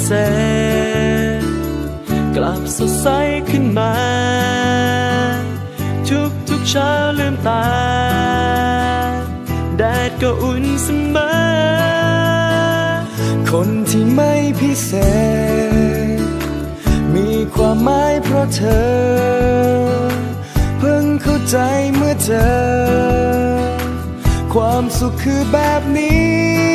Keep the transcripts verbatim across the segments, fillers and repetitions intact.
เศษกลับสดใสขึ้นมาทุกทุกเช้าลืมตาแดดก็อุ่นเสมอคนที่ไม่พิเศษมีความหมายเพราะเธอเพิ่งเข้าใจเมื่อเจอความสุขคือแบบนี้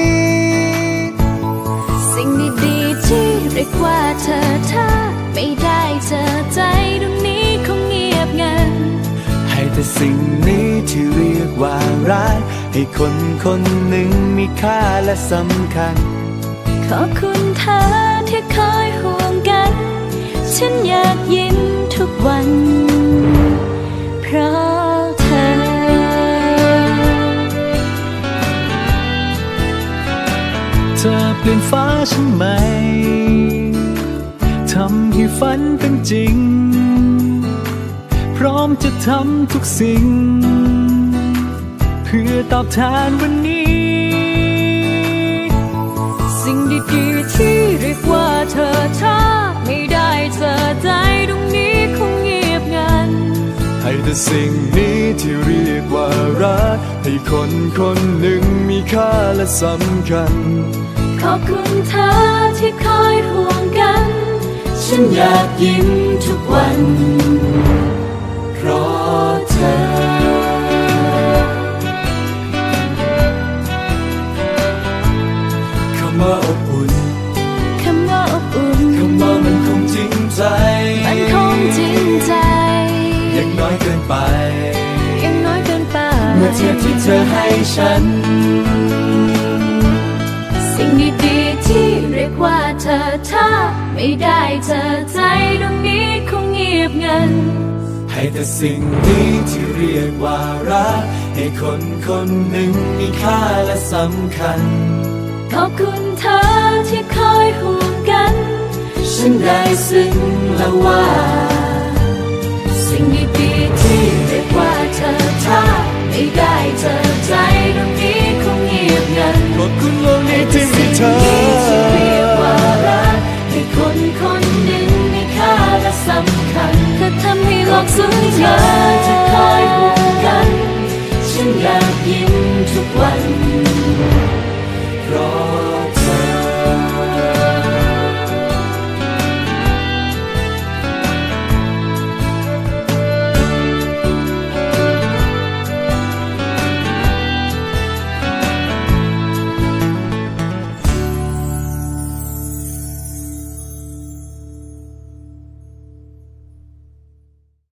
สิ่งดีๆที่เรียกว่าเธอถ้าไม่ได้เจอใจตรงนี้คงเงียบงันให้แต่สิ่งนี้ที่เรียกว่ารักให้คนคนหนึ่งมีค่าและสำคัญขอบคุณเธอที่คอยห่วงกันฉันอยากยิ้มทุกวันเพราะเธอเธอเปลี่ยนฟ้าฉันไหมทำให้ฝันเป็นจริงพร้อมจะทำทุกสิ่งเพื่อตอบแทนวันนี้สิ่งดีๆที่เรียกว่าเธอถ้าไม่ได้เจอใจตรงนี้คงเงียบงันให้แต่สิ่งนี้ที่เรียกว่ารักให้คนคนหนึ่งมีค่าและสำคัญขอบคุณเธอที่คอยห่วงกันฉันอยากยิ้มทุกวันเพราะเธอคำว่าอบอุ่นคำว่าอบอุ่นคำว่ามันคงจริงใจมันคงจริงใจยังน้อยเกินไปยังน้อยเกินไปเมื่อเทียบที่เธอให้ฉันสิ่งดีๆที่เรียกว่าเธอถ้าไม่ได้เจอใจตรงนี้คงเงียบงันให้แต่สิ่งนี้ที่เรียกว่ารักให้คนคนหนึ่งมีค่าและสำคัญขอบคุณเธอที่คอยห่วงกันฉันได้ซึ้งแล้วว่าสิ่งดีๆที่